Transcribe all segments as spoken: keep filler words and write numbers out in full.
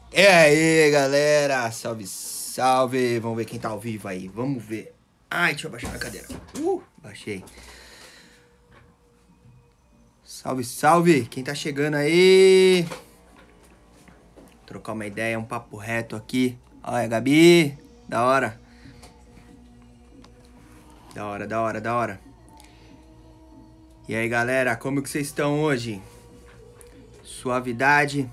E aí, galera? Salve, salve! Vamos ver quem tá ao vivo aí. Vamos ver. Ai, deixa eu baixar a cadeira. Uh, baixei. Salve, salve! Quem tá chegando aí? Trocar uma ideia, um papo reto aqui. Olha, Gabi. Da hora. Da hora, da hora, da hora. E aí, galera? Como que vocês estão hoje? Suavidade?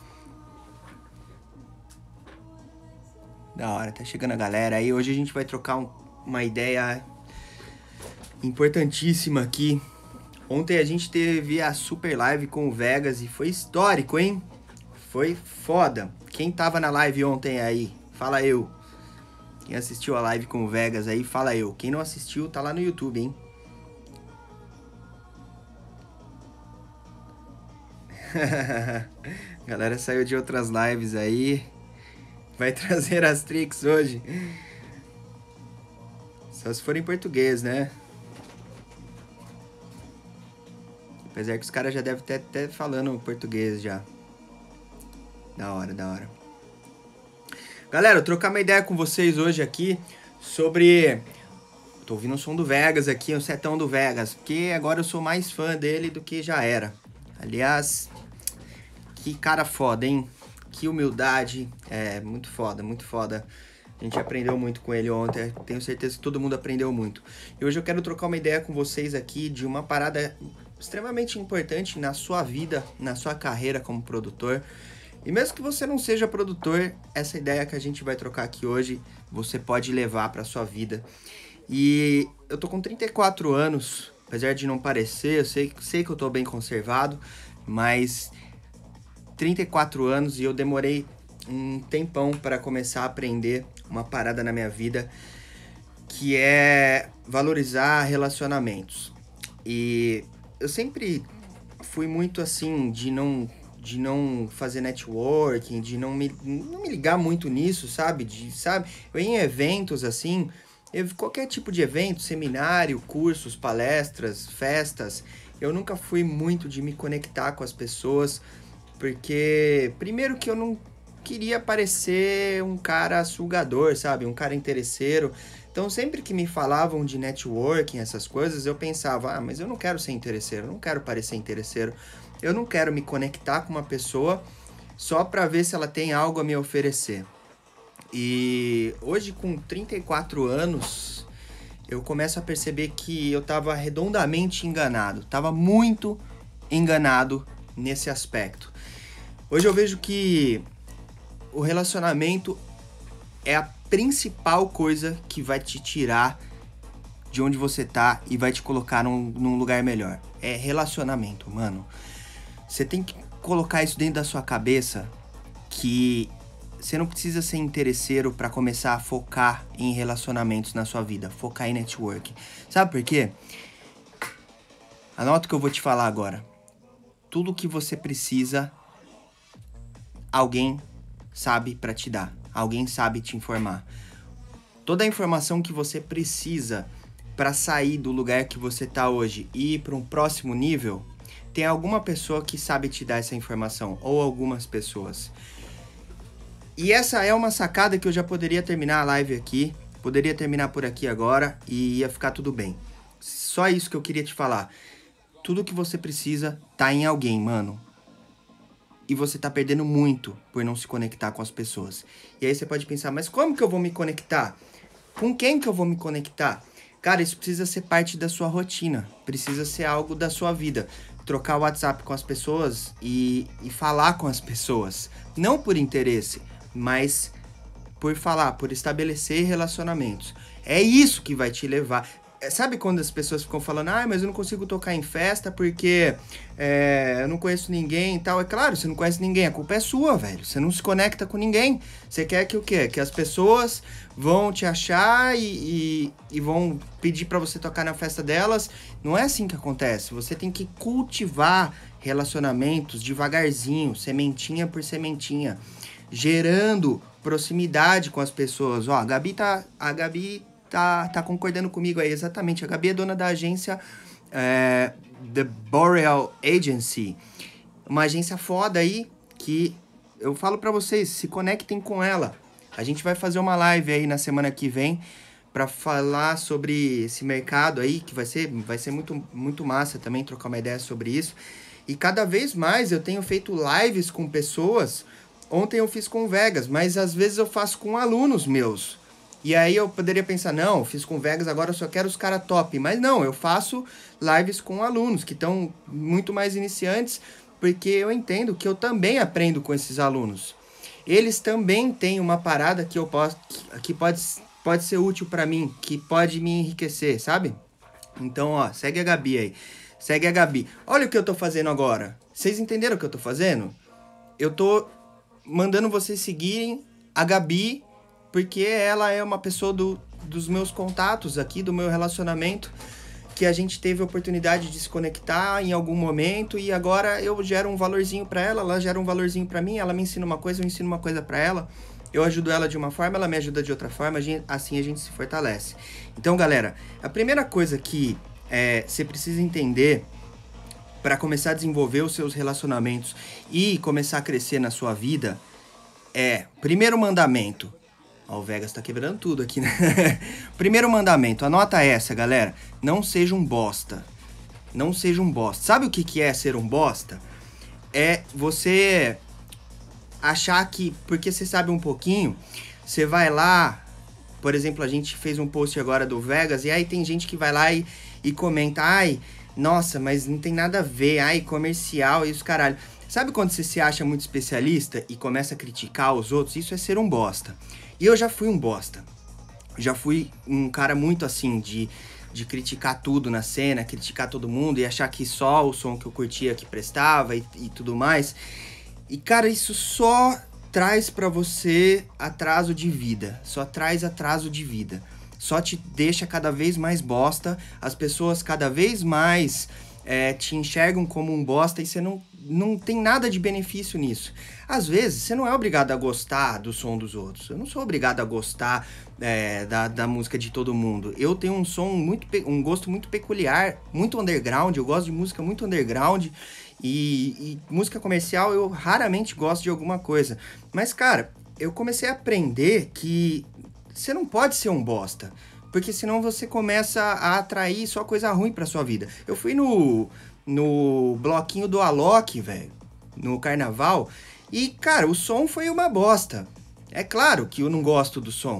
Da hora, tá chegando a galera aí. Hoje a gente vai trocar um, uma ideia importantíssima aqui. Ontem a gente teve a super live com o Vegas e foi histórico, hein? Foi foda. Quem tava na live ontem aí? Fala eu. Quem assistiu a live com o Vegas aí, fala eu. Quem não assistiu, tá lá no YouTube, hein? Galera saiu de outras lives aí. Vai trazer as tricks hoje. Só se for em português, né? Apesar que os caras já devem estar até falando português já. Da hora, da hora. Galera, eu trocar uma ideia com vocês hoje aqui sobre... Tô ouvindo o som do Vegas aqui, o setão do Vegas. Porque agora eu sou mais fã dele do que já era. Aliás, que cara foda, hein? Que humildade. É, muito foda, muito foda. A gente aprendeu muito com ele ontem. Tenho certeza que todo mundo aprendeu muito. E hoje eu quero trocar uma ideia com vocês aqui de uma parada extremamente importante na sua vida, na sua carreira como produtor. E mesmo que você não seja produtor, essa ideia que a gente vai trocar aqui hoje, você pode levar para sua vida. E eu tô com trinta e quatro anos, apesar de não parecer, eu sei, sei que eu tô bem conservado, mas trinta e quatro anos e eu demorei um tempão para começar a aprender uma parada na minha vida, que é valorizar relacionamentos. E eu sempre fui muito assim, de não, de não fazer networking, de não me, não me ligar muito nisso, sabe? De, sabe? Eu ia em eventos assim, eu, qualquer tipo de evento, seminário, cursos, palestras, festas, eu nunca fui muito de me conectar com as pessoas, porque primeiro que eu não queria parecer um cara sugador, sabe? Um cara interesseiro. Então, sempre que me falavam de networking, essas coisas, eu pensava, ah, mas eu não quero ser interesseiro, eu não quero parecer interesseiro, eu não quero me conectar com uma pessoa só para ver se ela tem algo a me oferecer. E hoje, com trinta e quatro anos, eu começo a perceber que eu estava redondamente enganado, estava muito enganado nesse aspecto. Hoje eu vejo que o relacionamento é a principal coisa que vai te tirar de onde você tá e vai te colocar num, num lugar melhor. É relacionamento, mano. Você tem que colocar isso dentro da sua cabeça, que você não precisa ser interesseiro para começar a focar em relacionamentos na sua vida, focar em networking. Sabe por quê? Anota o que eu vou te falar agora. Tudo que você precisa, alguém sabe para te dar. Alguém sabe te informar. Toda a informação que você precisa para sair do lugar que você está hoje e ir para um próximo nível, tem alguma pessoa que sabe te dar essa informação, ou algumas pessoas. E essa é uma sacada que eu já poderia terminar a live aqui, poderia terminar por aqui agora e ia ficar tudo bem. Só isso que eu queria te falar. Tudo que você precisa tá em alguém, mano. E você tá perdendo muito por não se conectar com as pessoas. E aí você pode pensar, mas como que eu vou me conectar? Com quem que eu vou me conectar? Cara, isso precisa ser parte da sua rotina. Precisa ser algo da sua vida. Trocar o WhatsApp com as pessoas e, e falar com as pessoas. Não por interesse, mas por falar, por estabelecer relacionamentos. É isso que vai te levar. Sabe quando as pessoas ficam falando, ah, mas eu não consigo tocar em festa porque é, eu não conheço ninguém e tal. É claro, você não conhece ninguém, a culpa é sua, velho. Você não se conecta com ninguém. Você quer que o quê? Que as pessoas vão te achar e, e, e vão pedir pra você tocar na festa delas. Não é assim que acontece. Você tem que cultivar relacionamentos devagarzinho, sementinha por sementinha, gerando proximidade com as pessoas. Ó, a Gabi tá... A Gabi Tá, tá concordando comigo aí, exatamente. A Gabi é dona da agência é, The Boreal Agency. Uma agência foda aí que eu falo pra vocês, se conectem com ela. A gente vai fazer uma live aí na semana que vem pra falar sobre esse mercado aí, que vai ser, vai ser muito, muito massa também, trocar uma ideia sobre isso. E cada vez mais eu tenho feito lives com pessoas. Ontem eu fiz com o Vegas, mas às vezes eu faço com alunos meus. E aí eu poderia pensar, não, fiz com o Vegas, agora eu só quero os caras top. Mas não, eu faço lives com alunos que estão muito mais iniciantes, porque eu entendo que eu também aprendo com esses alunos. Eles também têm uma parada que eu posso, que pode, pode ser útil para mim, que pode me enriquecer, sabe? Então, ó, segue a Gabi aí. Segue a Gabi. Olha o que eu tô fazendo agora. Vocês entenderam o que eu tô fazendo? Eu tô mandando vocês seguirem a Gabi, porque ela é uma pessoa do, dos meus contatos aqui, do meu relacionamento, que a gente teve a oportunidade de se conectar em algum momento, e agora eu gero um valorzinho pra ela, ela gera um valorzinho pra mim, ela me ensina uma coisa, eu ensino uma coisa pra ela, eu ajudo ela de uma forma, ela me ajuda de outra forma, a gente, assim a gente se fortalece. Então, galera, a primeira coisa que é, você precisa entender para começar a desenvolver os seus relacionamentos e começar a crescer na sua vida é, primeiro mandamento. Ó, o Vegas tá quebrando tudo aqui, né? Primeiro mandamento, anota essa, galera. Não seja um bosta. Não seja um bosta. Sabe o que que é ser um bosta? É você achar que, porque você sabe um pouquinho, você vai lá, por exemplo, a gente fez um post agora do Vegas, e aí tem gente que vai lá e, e comenta, ai, nossa, mas não tem nada a ver, ai, comercial e os caralho. Sabe quando você se acha muito especialista e começa a criticar os outros? Isso é ser um bosta. E eu já fui um bosta. Já fui um cara muito assim, de, de criticar tudo na cena, criticar todo mundo e achar que só o som que eu curtia que prestava e, e tudo mais. E, cara, isso só traz pra você atraso de vida. Só traz atraso de vida. Só te deixa cada vez mais bosta. As pessoas cada vez mais é, te enxergam como um bosta e você não, não tem nada de benefício nisso. Às vezes, você não é obrigado a gostar do som dos outros. Eu não sou obrigado a gostar é, da, da música de todo mundo. Eu tenho um som muito, um gosto muito peculiar, muito underground. Eu gosto de música muito underground. E, e música comercial eu raramente gosto de alguma coisa. Mas, cara, eu comecei a aprender que você não pode ser um bosta. Porque senão você começa a atrair só coisa ruim pra sua vida. Eu fui no, no bloquinho do Alok, velho, no carnaval. E, cara, o som foi uma bosta. É claro que eu não gosto do som.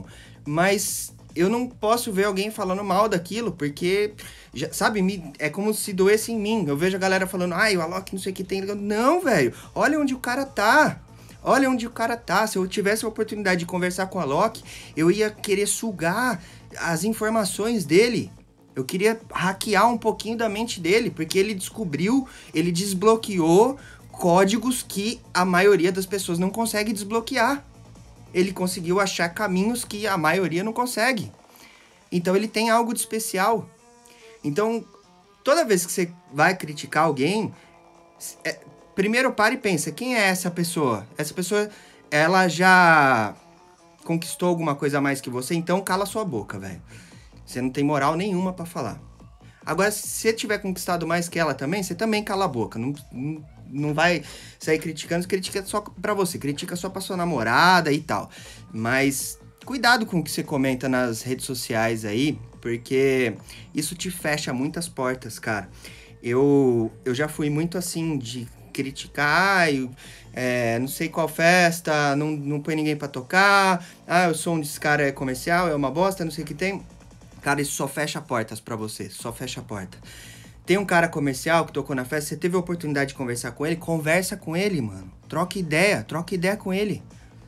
Mas eu não posso ver alguém falando mal daquilo, porque, já, sabe, me, é como se doesse em mim. Eu vejo a galera falando, ai, o Alok não sei o que tem. Não, velho, olha onde o cara tá. Olha onde o cara tá. Se eu tivesse a oportunidade de conversar com o Alok, eu ia querer sugar as informações dele. Eu queria hackear um pouquinho da mente dele, porque ele descobriu, ele desbloqueou códigos que a maioria das pessoas não consegue desbloquear. Ele conseguiu achar caminhos que a maioria não consegue. Então ele tem algo de especial. Então, toda vez que você vai criticar alguém, é, primeiro para e pensa, quem é essa pessoa? Essa pessoa, ela já conquistou alguma coisa a mais que você? Então cala sua boca, velho. Você não tem moral nenhuma pra falar. Agora, se você tiver conquistado mais que ela também, você também cala a boca. Não, não, não vai sair criticando, critica só pra você, critica só pra sua namorada e tal. Mas cuidado com o que você comenta nas redes sociais aí, porque isso te fecha muitas portas, cara. Eu, eu já fui muito assim de criticar, eu, é, não sei qual festa, não, não põe ninguém pra tocar, ah, o som desse cara é comercial, é uma bosta, não sei o que tem. Cara, isso só fecha portas pra você, só fecha a porta. Tem um cara comercial que tocou na festa, você teve a oportunidade de conversar com ele, conversa com ele, mano. Troca ideia, troca ideia com ele.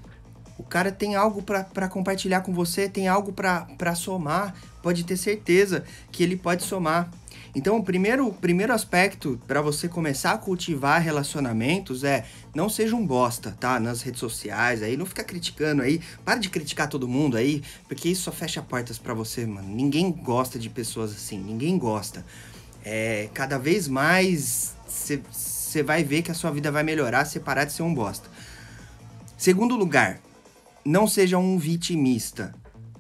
O cara tem algo pra, pra compartilhar com você, tem algo pra, pra somar, pode ter certeza que ele pode somar. Então, o primeiro, o primeiro aspecto para você começar a cultivar relacionamentos é não seja um bosta, tá? Nas redes sociais aí, não fica criticando aí, para de criticar todo mundo aí, porque isso só fecha portas para você, mano. Ninguém gosta de pessoas assim, ninguém gosta. É, cada vez mais você vai ver que a sua vida vai melhorar se parar de ser um bosta. Segundo lugar, não seja um vitimista.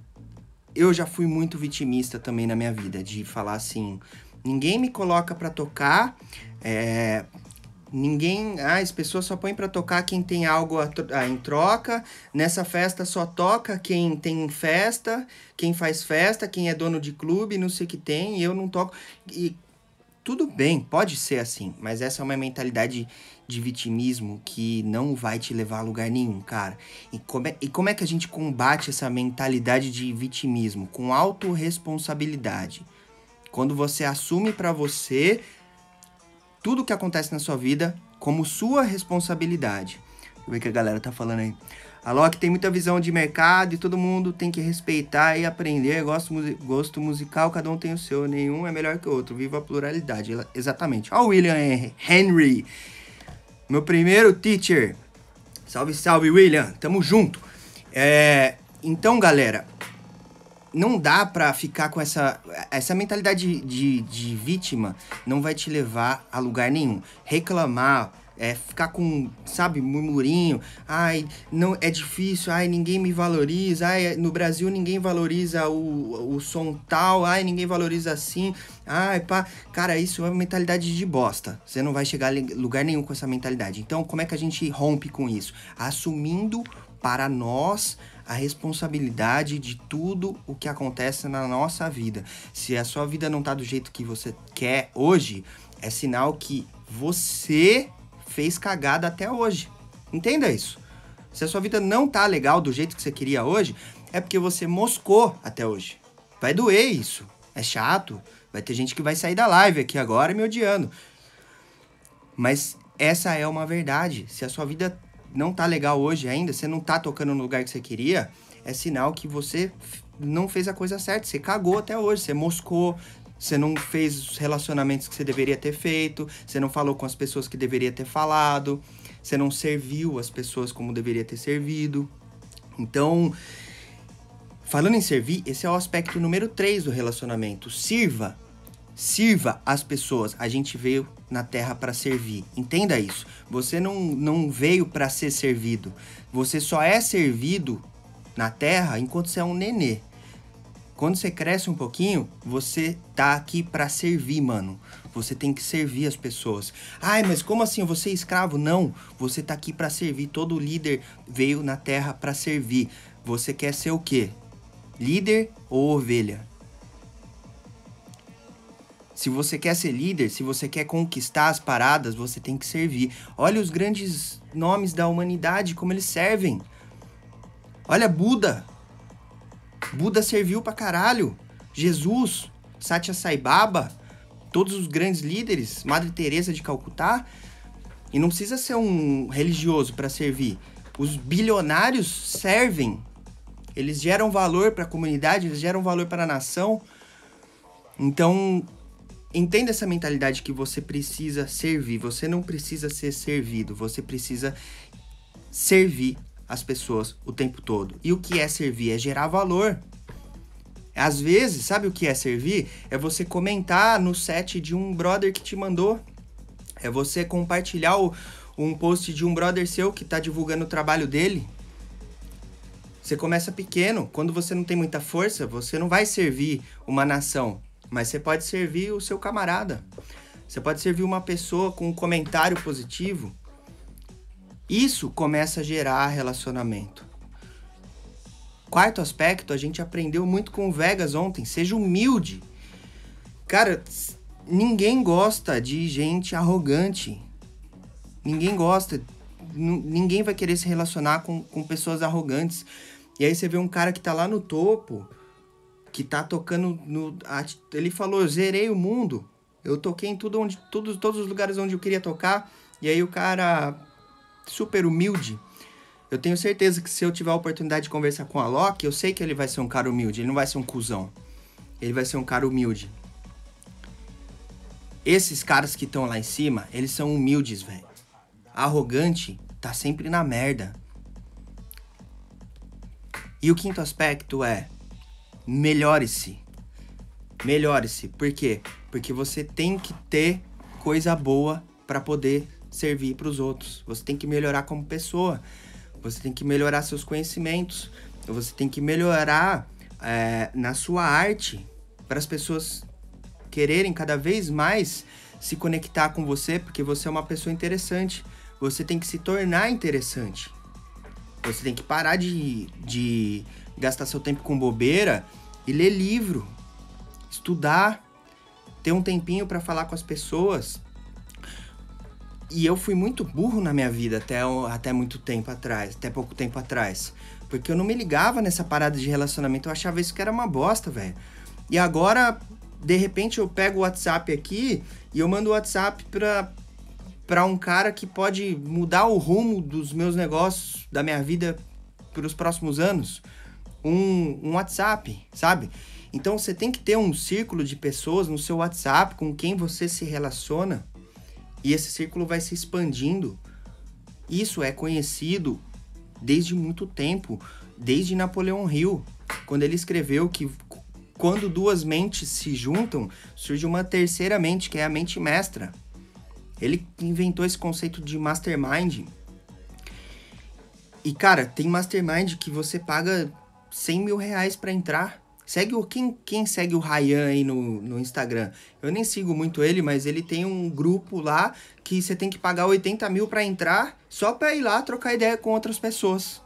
Eu já fui muito vitimista também na minha vida, de falar assim, ninguém me coloca pra tocar, é, Ninguém... Ah, as pessoas só põem pra tocar quem tem algo a tro- ah, em troca. Nessa festa só toca quem tem festa, quem faz festa, quem é dono de clube, não sei o que tem, e eu não toco. E tudo bem, pode ser assim, mas essa é uma mentalidade de vitimismo que não vai te levar a lugar nenhum, cara. E como é, e como é que a gente combate essa mentalidade de vitimismo? Com autorresponsabilidade. Quando você assume pra você tudo que acontece na sua vida como sua responsabilidade. Deixa eu ver o que a galera tá falando aí. A Loki tem muita visão de mercado e todo mundo tem que respeitar e aprender. Gosto, musi- gosto musical, cada um tem o seu. Nenhum é melhor que o outro. Viva a pluralidade. Ela- Exatamente. Ó o William Henry. Meu primeiro teacher. Salve, salve, William. Tamo junto. É, então, galera, não dá pra ficar com essa... Essa mentalidade de, de, de vítima não vai te levar a lugar nenhum. Reclamar, é, ficar com, sabe, murmurinho. Ai, não, é difícil. Ai, ninguém me valoriza. Ai, no Brasil ninguém valoriza o, o som tal. Ai, ninguém valoriza assim. Ai, pá. Cara, isso é uma mentalidade de bosta. Você não vai chegar a lugar nenhum com essa mentalidade. Então, como é que a gente rompe com isso? Assumindo para nós a responsabilidade de tudo o que acontece na nossa vida. Se a sua vida não tá do jeito que você quer hoje, é sinal que você fez cagada até hoje. Entenda isso. Se a sua vida não tá legal do jeito que você queria hoje, é porque você moscou até hoje. Vai doer isso. É chato. Vai ter gente que vai sair da live aqui agora me odiando. Mas essa é uma verdade. Se a sua vida não tá legal hoje ainda, você não tá tocando no lugar que você queria, é sinal que você não fez a coisa certa. Você cagou até hoje, você moscou, você não fez os relacionamentos que você deveria ter feito, você não falou com as pessoas que deveria ter falado, você não serviu as pessoas como deveria ter servido. Então, falando em servir, esse é o aspecto número três do relacionamento. Sirva. Sirva as pessoas. A gente veio na Terra para servir. Entenda isso. Você não, não veio para ser servido. Você só é servido na Terra enquanto você é um nenê. Quando você cresce um pouquinho, você tá aqui para servir, mano. Você tem que servir as pessoas. Ai, mas como assim? Eu vou ser escravo? Não. Você tá aqui para servir. Todo líder veio na Terra para servir. Você quer ser o quê? Líder ou ovelha? Se você quer ser líder, se você quer conquistar as paradas, você tem que servir. Olha os grandes nomes da humanidade, como eles servem. Olha Buda. Buda serviu pra caralho. Jesus, Satya Sai Baba, todos os grandes líderes, Madre Teresa de Calcutá. E não precisa ser um religioso para servir. Os bilionários servem. Eles geram valor para a comunidade, eles geram valor para a nação. Então, entenda essa mentalidade que você precisa servir. Você não precisa ser servido. Você precisa servir as pessoas o tempo todo. E o que é servir? É gerar valor. Às vezes, sabe o que é servir? É você comentar no set de um brother que te mandou. É você compartilhar o, um post de um brother seu que tá divulgando o trabalho dele. Você começa pequeno. Quando você não tem muita força, você não vai servir uma nação. Mas você pode servir o seu camarada. Você pode servir uma pessoa com um comentário positivo. Isso começa a gerar relacionamento. Quarto aspecto, a gente aprendeu muito com o Vegas ontem. Seja humilde. Cara, ninguém gosta de gente arrogante. Ninguém gosta. N- ninguém vai querer se relacionar com, com pessoas arrogantes. E aí você vê um cara que tá lá no topo, que tá tocando no... Ele falou, eu zerei o mundo. Eu toquei em tudo onde, tudo, todos os lugares onde eu queria tocar. E aí o cara, super humilde. Eu tenho certeza que se eu tiver a oportunidade de conversar com a Loki, eu sei que ele vai ser um cara humilde. Ele não vai ser um cuzão. Ele vai ser um cara humilde. Esses caras que estão lá em cima, eles são humildes, velho. Arrogante tá sempre na merda. E o quinto aspecto é... melhore-se. Melhore-se. Por quê? Porque você tem que ter coisa boa para poder servir para os outros. Você tem que melhorar como pessoa. Você tem que melhorar seus conhecimentos. Você tem que melhorar é, na sua arte para as pessoas quererem cada vez mais se conectar com você porque você é uma pessoa interessante. Você tem que se tornar interessante. Você tem que parar de, de gastar seu tempo com bobeira e ler livro, estudar, ter um tempinho para falar com as pessoas. E eu fui muito burro na minha vida até, até muito tempo atrás, até pouco tempo atrás. Porque eu não me ligava nessa parada de relacionamento, eu achava isso que era uma bosta, velho. E agora, de repente, eu pego o WhatsApp aqui e eu mando o WhatsApp pra, pra um cara que pode mudar o rumo dos meus negócios, da minha vida pros próximos anos. Um, um WhatsApp, sabe? Então, você tem que ter um círculo de pessoas no seu WhatsApp com quem você se relaciona. E esse círculo vai se expandindo. Isso é conhecido desde muito tempo, desde Napoleão Hill, quando ele escreveu que quando duas mentes se juntam, surge uma terceira mente, que é a mente mestra. Ele inventou esse conceito de mastermind. E, cara, tem mastermind que você paga cem mil reais pra entrar. Segue o, quem, quem segue o Ryan aí no, no Instagram? Eu nem sigo muito ele, mas ele tem um grupo lá que você tem que pagar oitenta mil pra entrar, só pra ir lá trocar ideia com outras pessoas.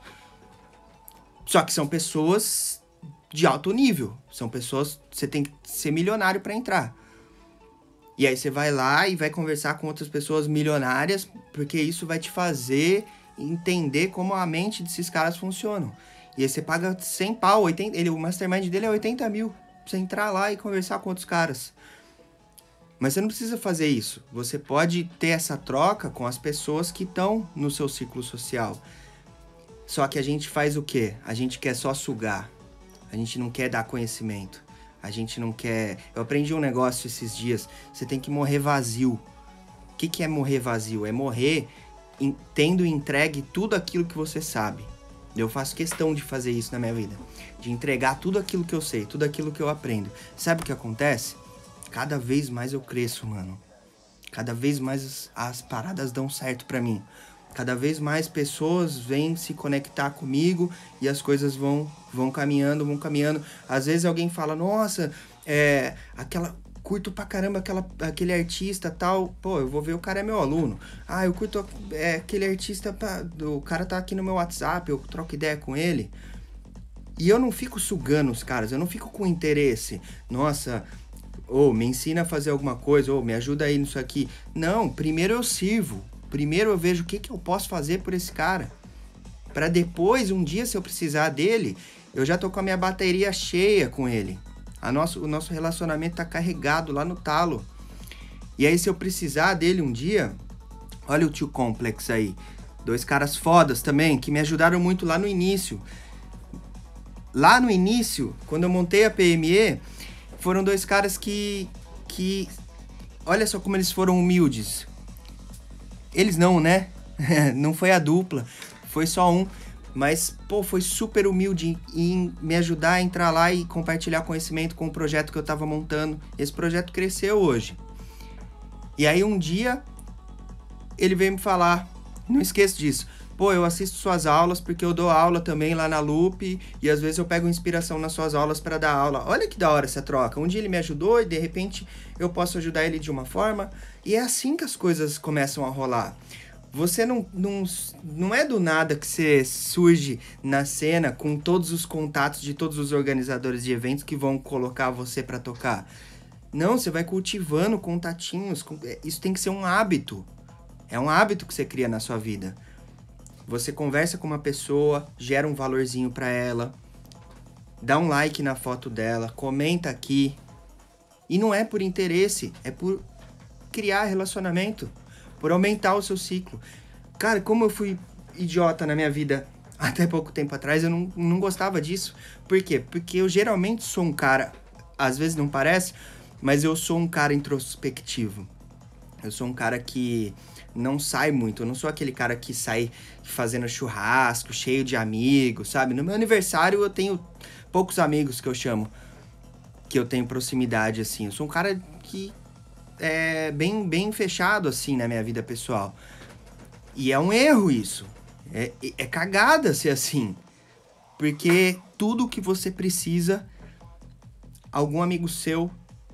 Só que são pessoas de alto nível. São pessoas... Você tem que ser milionário pra entrar. E aí você vai lá e vai conversar com outras pessoas milionárias, porque isso vai te fazer entender como a mente desses caras funcionam. E aí você paga cem pau, oitenta, ele, o mastermind dele é oitenta mil. Pra você entrar lá e conversar com outros caras. Mas você não precisa fazer isso. Você pode ter essa troca com as pessoas que estão no seu ciclo social. Só que a gente faz o quê? A gente quer só sugar. A gente não quer dar conhecimento. A gente não quer... Eu aprendi um negócio esses dias. Você tem que morrer vazio. O que, que é morrer vazio? É morrer em, tendo entregue tudo aquilo que você sabe. Eu faço questão de fazer isso na minha vida. De entregar tudo aquilo que eu sei, tudo aquilo que eu aprendo. Sabe o que acontece? Cada vez mais eu cresço, mano. Cada vez mais as, as paradas dão certo pra mim. Cada vez mais pessoas vêm se conectar comigo e as coisas vão, vão caminhando, vão caminhando. Às vezes alguém fala, nossa, é, aquela... curto pra caramba aquela, aquele artista tal, pô, eu vou ver, o cara é meu aluno. Ah, eu curto é, aquele artista, pra, o cara tá aqui no meu WhatsApp, eu troco ideia com ele. E eu não fico sugando os caras, eu não fico com interesse. Nossa, ou oh, me ensina a fazer alguma coisa, ou oh, me ajuda aí nisso aqui. Não, primeiro eu sirvo. Primeiro eu vejo o que, que eu posso fazer por esse cara. Pra depois, um dia, se eu precisar dele, eu já tô com a minha bateria cheia com ele. A nosso, o nosso relacionamento tá carregado lá no talo. E aí, se eu precisar dele um dia... Olha o tio Complex aí. Dois caras fodas também, que me ajudaram muito lá no início. Lá no início, quando eu montei a P M E, foram dois caras que... que olha só como eles foram humildes. Eles não, né? Não foi a dupla. Foi só um. Mas, pô, foi super humilde em me ajudar a entrar lá e compartilhar conhecimento com o projeto que eu tava montando. Esse projeto cresceu hoje. E aí, um dia, ele veio me falar, não esqueço disso, pô, eu assisto suas aulas porque eu dou aula também lá na Loop e às vezes eu pego inspiração nas suas aulas para dar aula. Olha que da hora essa troca. Um dia ele me ajudou e, de repente, eu posso ajudar ele de uma forma. E é assim que as coisas começam a rolar. Você não, não, não é do nada que você surge na cena com todos os contatos de todos os organizadores de eventos que vão colocar você para tocar. Não, você vai cultivando contatinhos. Isso tem que ser um hábito. É um hábito que você cria na sua vida. Você conversa com uma pessoa, gera um valorzinho para ela, dá um like na foto dela, comenta aqui. E não é por interesse, é por criar relacionamento. Por aumentar o seu ciclo. Cara, como eu fui idiota na minha vida até pouco tempo atrás, eu não, não gostava disso. Por quê? Porque eu geralmente sou um cara, às vezes não parece, mas eu sou um cara introspectivo. Eu sou um cara que não sai muito. Eu não sou aquele cara que sai fazendo churrasco, cheio de amigos, sabe? No meu aniversário eu tenho poucos amigos que eu chamo, que eu tenho proximidade, assim. Eu sou um cara que... é bem, bem fechado, assim, na minha vida pessoal. E é um erro isso. É, é cagada ser assim. Porque tudo que você precisa, algum amigo seu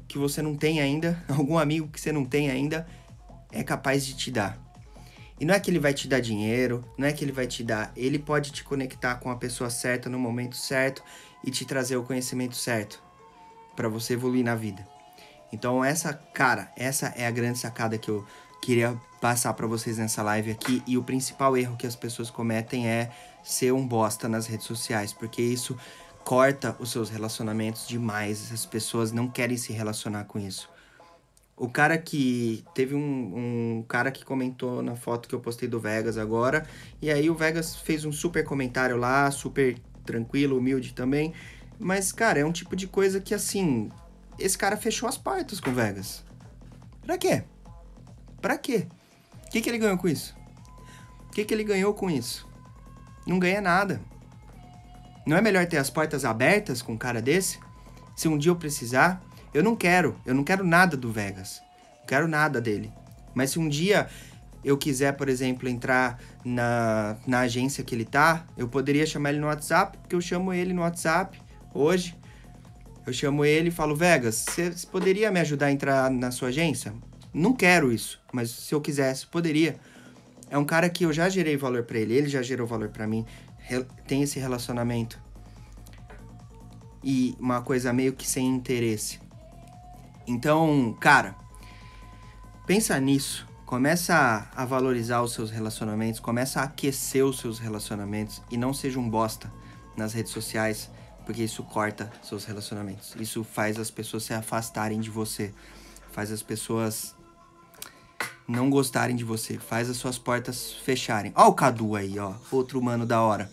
que você não tem ainda, algum amigo que você não tem ainda, é capaz de te dar. E não é que ele vai te dar dinheiro, não é que ele vai te dar... Ele pode te conectar com a pessoa certa no momento certo e te trazer o conhecimento certo para você evoluir na vida. Então essa, cara, essa é a grande sacada que eu queria passar para vocês nessa live aqui. E o principal erro que as pessoas cometem é ser um bosta nas redes sociais, porque isso corta os seus relacionamentos demais. As pessoas não querem se relacionar com isso. O cara que... Teve um, um cara que comentou na foto que eu postei do Vegas agora. E aí o Vegas fez um super comentário lá, super tranquilo, humilde também. Mas, cara, é um tipo de coisa que, assim... Esse cara fechou as portas com o Vegas. Pra quê? Pra quê? O que, que ele ganhou com isso? O que, que ele ganhou com isso? Não ganha nada. Não é melhor ter as portas abertas com um cara desse? Se um dia eu precisar... Eu não quero, eu não quero nada do Vegas, não quero nada dele. Mas se um dia eu quiser, por exemplo, entrar na, na agência que ele tá, eu poderia chamar ele no WhatsApp, porque eu chamo ele no WhatsApp hoje. Eu chamo ele e falo, Vegas, você poderia me ajudar a entrar na sua agência? Não quero isso, mas se eu quisesse, poderia. É um cara que eu já gerei valor pra ele, ele já gerou valor pra mim, tem esse relacionamento. E uma coisa meio que sem interesse. Então, cara, pensa nisso, começa a, a valorizar os seus relacionamentos, começa a aquecer os seus relacionamentos e não seja um bosta nas redes sociais, porque isso corta seus relacionamentos. Isso faz as pessoas se afastarem de você, faz as pessoas não gostarem de você, faz as suas portas fecharem. Ó o Cadu aí, ó, outro mano da hora.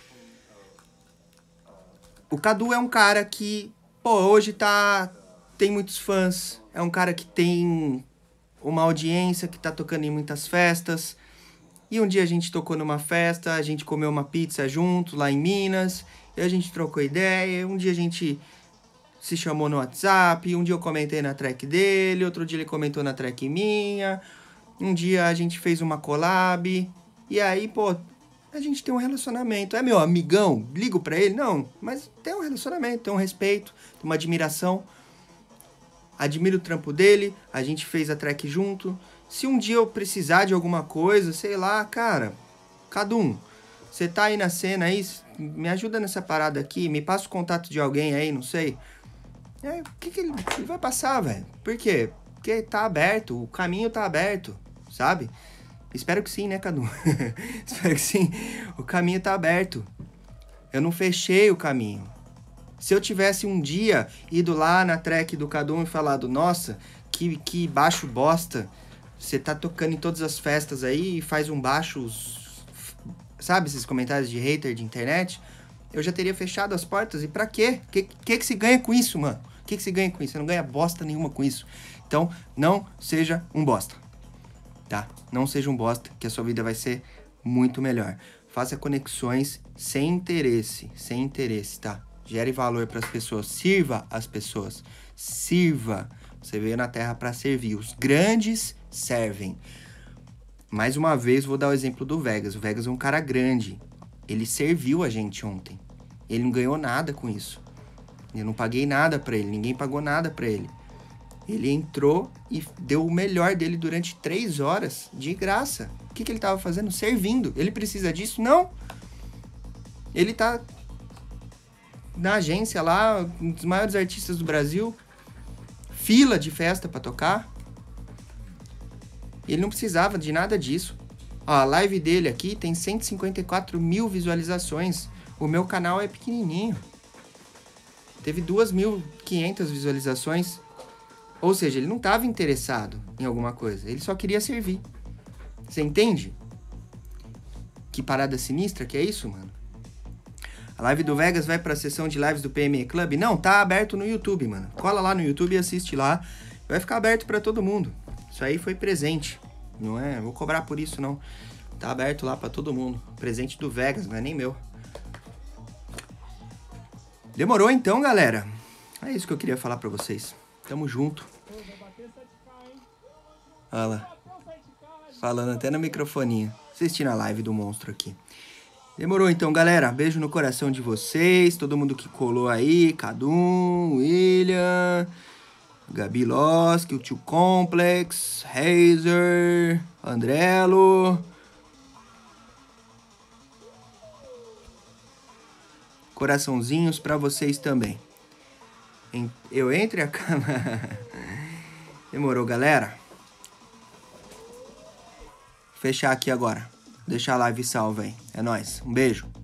O Cadu é um cara que, pô, hoje tá... tem muitos fãs, é um cara que tem uma audiência, que tá tocando em muitas festas. E um dia a gente tocou numa festa, a gente comeu uma pizza junto, lá em Minas, e a gente trocou ideia, um dia a gente se chamou no WhatsApp, um dia eu comentei na track dele, outro dia ele comentou na track minha, um dia a gente fez uma collab, e aí, pô, a gente tem um relacionamento. É meu amigão? Ligo pra ele? Não, mas tem um relacionamento, tem um respeito, tem uma admiração. Admiro o trampo dele, a gente fez a track junto. Se um dia eu precisar de alguma coisa, sei lá, cara, Cadum, você tá aí na cena aí, me ajuda nessa parada aqui, me passa o contato de alguém aí, não sei. É, o que que ele, ele vai passar, velho? Por quê? Porque tá aberto, o caminho tá aberto, sabe? Espero que sim, né, Cadum? Espero que sim. O caminho tá aberto. Eu não fechei o caminho. Se eu tivesse um dia ido lá na track do Cadum e falado, nossa, que, que baixo bosta, você tá tocando em todas as festas aí e faz um baixo, sabe, esses comentários de hater de internet, eu já teria fechado as portas. E pra quê? O que, que que se ganha com isso, mano? O que que se ganha com isso? Você não ganha bosta nenhuma com isso. Então, não seja um bosta, tá? Não seja um bosta, que a sua vida vai ser muito melhor. Faça conexões sem interesse, sem interesse, tá? Gere valor para as pessoas, sirva as pessoas, sirva. Você veio na Terra para servir. Os grandes servem. Mais uma vez, vou dar o exemplo do Vegas. O Vegas é um cara grande. Ele serviu a gente ontem. Ele não ganhou nada com isso. Eu não paguei nada para ele, ninguém pagou nada para ele. Ele entrou e deu o melhor dele durante três horas, de graça. O que, que ele estava fazendo? Servindo. Ele precisa disso? Não. Ele tá... na agência lá, um dos maiores artistas do Brasil, fila de festa pra tocar. Ele não precisava de nada disso. Ó, a live dele aqui tem cento e cinquenta e quatro mil visualizações. O meu canal é pequenininho. Teve duas mil e quinhentas visualizações. Ou seja, ele não estava interessado em alguma coisa. Ele só queria servir. Você entende? Que parada sinistra que é isso, mano? A live do Vegas vai pra sessão de lives do P M E Club? Não, tá aberto no YouTube, mano. Cola lá no YouTube e assiste lá. Vai ficar aberto pra todo mundo. Isso aí foi presente. Não é? Vou cobrar por isso, não. Tá aberto lá pra todo mundo. Presente do Vegas, não é nem meu. Demorou então, galera. É isso que eu queria falar pra vocês. Tamo junto. Olha lá. Falando até no microfoninho. Assistindo a live do monstro aqui. Demorou então, galera. Beijo no coração de vocês. Todo mundo que colou aí. Cadum, William. Gabi Loski, o Tio Complex, Razer, Andrelo. Coraçãozinhos pra vocês também. Eu entre a câmera. Demorou, galera. Fechar aqui agora. Deixar a live salva aí. É nóis. Um beijo.